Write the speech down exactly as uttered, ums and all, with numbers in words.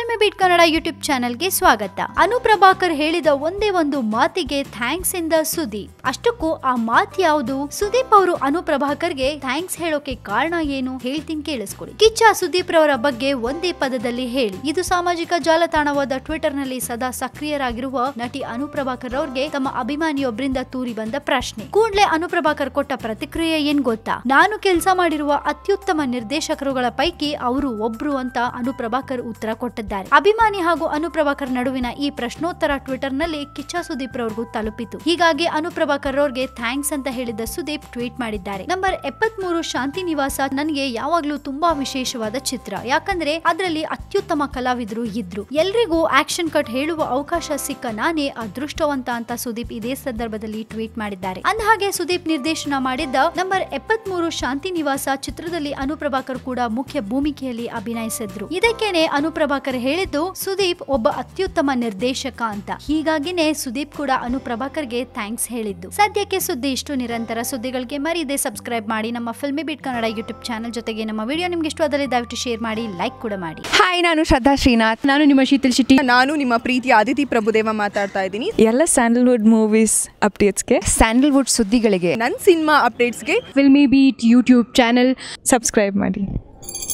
Filmy beet Kannada YouTube ಚಾನೆಲ್ಗೆ ಸ್ವಾಗತ. ಅನು ಪ್ರಭಾಕರ್ ಹೇಳಿದ ಒಂದೇ ಒಂದು ಮಾತಿಗೆ ಥ್ಯಾಂಕ್ಸ್ ಇಂದ ಸುದೀಪ್. ಅಷ್ಟಕ್ಕೂ ಆ ಮಾತು ಯಾವುದು? ಸುದೀಪ್ ಅವರು ಅನು ಪ್ರಭಾಕರ್ಗೆ ಥ್ಯಾಂಕ್ಸ್ ಹೇಳೋಕೆ ಕಾರಣ ಏನು ಹೇಳ್ತೀನಿ ಕೇಳಿಸ್ಕೊಳ್ಳಿ. ಕಿಚ್ಚ ಸುದೀಪ್ ರವರ ಬಗ್ಗೆ ಒಂದೇ ಪದದಲ್ಲಿ ಹೇಳಿ. ಇದು ಸಾಮಾಜಿಕ ಜಾಲತಾಣವಾದ ಟ್ವಿಟರ್ ನಲ್ಲಿ ಸದಾ ಸಕ್ರಿಯರಾಗಿರುವ ನಟಿ ಅನು ಪ್ರಭಾಕರ್ ಅವ್ರಿಗೆ ತಮ್ಮ ಅಭಿಮಾನಿಯೊಬ್ಬರಿಂದ ತೂರಿ ಬಂದ ಪ್ರಶ್ನೆ. ಕೂಡಲೇ ಅನು ಪ್ರಭಾಕರ್ ಕೊಟ್ಟ ಪ್ರತಿಕ್ರಿಯೆ ಏನ್ ಗೊತ್ತಾ? ನಾನು ಕೆಲಸ ಮಾಡಿರುವ ಅತ್ಯುತ್ತಮ ನಿರ್ದೇಶಕರುಗಳ ಪೈಕಿ ಅವರು ಒಬ್ರು ಅಂತ ಅನು ಪ್ರಭಾಕರ್ ಉತ್ತರ ಕೊಟ್ಟಿದ್ದಾರೆ. ಅಭಿಮಾನಿ ಹಾಗೂ ಅನು ಪ್ರಭಾಕರ್ ನಡುವಿನ ಈ ಪ್ರಶ್ನೋತ್ತರ ಟ್ವಿಟರ್ ನಲ್ಲಿ ಕಿಚ್ಚ ಸುದೀಪ್ ರವರಿಗೂ ತಲುಪಿತು. ಹೀಗಾಗಿ ಅನು ಪ್ರಭಾಕರ್ ಅವ್ರಿಗೆ ಥ್ಯಾಂಕ್ಸ್ ಅಂತ ಹೇಳಿದ ಸುದೀಪ್ ಟ್ವೀಟ್ ಮಾಡಿದ್ದಾರೆ. ನಂಬರ್ ಎಪ್ಪತ್ತ್ ಮೂರು ಶಾಂತಿ ನಿವಾಸ ನನಗೆ ಯಾವಾಗ್ಲೂ ತುಂಬಾ ವಿಶೇಷವಾದ ಚಿತ್ರ. ಯಾಕಂದ್ರೆ ಅದರಲ್ಲಿ ಅತ್ಯುತ್ತಮ ಕಲಾವಿದರು ಇದ್ರು. ಎಲ್ರಿಗೂ ಆಕ್ಷನ್ ಕಟ್ ಹೇಳುವ ಅವಕಾಶ ಸಿಕ್ಕ ನಾನೇ ಅದೃಷ್ಟವಂತ ಅಂತ ಸುದೀಪ್ ಇದೇ ಸಂದರ್ಭದಲ್ಲಿ ಟ್ವೀಟ್ ಮಾಡಿದ್ದಾರೆ. ಅಂದಹಾಗೆ ಸುದೀಪ್ ನಿರ್ದೇಶನ ಮಾಡಿದ್ದ ನಂಬರ್ ಎಪ್ಪತ್ತ್ ಮೂರು ಶಾಂತಿ ನಿವಾಸ ಚಿತ್ರದಲ್ಲಿ ಅನು ಪ್ರಭಾಕರ್ ಕೂಡ ಮುಖ್ಯ ಭೂಮಿಕೆಯಲ್ಲಿ ಅಭಿನಯಿಸಿದ್ರು. ಇದಕ್ಕೇನೆ ಅನು ಪ್ರಭಾಕರ್ ಹೇಳಿದ್ದು ಸುದೀಪ್ ಒಬ್ಬ ಅತ್ಯುತ್ತಮ ನಿರ್ದೇಶಕ ಅಂತ. ಹೀಗಾಗಿನೇ ಸುದೀಪ್ ಕೂಡ ಅನು ಪ್ರಭಾಕರ್ಗೆ ಥ್ಯಾಂಕ್ಸ್ ಹೇಳಿದ್ದು. ಸದ್ಯಕ್ಕೆ ಸುದ್ದಿ ಇಷ್ಟು. ನಿರಂತರ ಸುದ್ದಿಗಳಿಗೆ ಮರೀದೆ ಸಬ್ಸ್ಕ್ರೈಬ್ ಮಾಡಿ ನಮ್ಮ Filmibeat Kannada YouTube channel. ಜೊತೆಗೆ ನಮ್ಮ ವಿಡಿಯೋ ನಿಮ್ಗೆ ಇಷ್ಟವಾದರೆ ದಯವಿಟ್ಟು ಶೇರ್ ಮಾಡಿ, ಲೈಕ್ ಕೂಡ ಮಾಡಿ. ಹಾಯ್, ನಾನು ಶ್ರದ್ಧಾ ಶ್ರೀನಾಥ್. ನಾನು ನಿಮ್ಮ ಶೀತಲ್ ಶೆಟ್ಟಿ. ನಾನು ನಿಮ್ಮ ಪ್ರೀತಿಯ ಆದಿತಿ ಪ್ರಭುದೇವ ಮಾತಾಡ್ತಾ ಇದ್ದೀನಿ. ಎಲ್ಲ ಸ್ಯಾಂಡಲ್ವುಡ್ ಮೂವೀಸ್ ಅಪ್ಡೇಟ್ಸ್ಗೆ, ಸ್ಯಾಂಡಲ್ವುಡ್ ಸುದ್ದಿಗಳಿಗೆ, ನನ್ನ ಸಿನಿಮಾ ಅಪ್ಡೇಟ್ಸ್ಗೆ Filmibeat YouTube channel subscribe ಮಾಡಿ.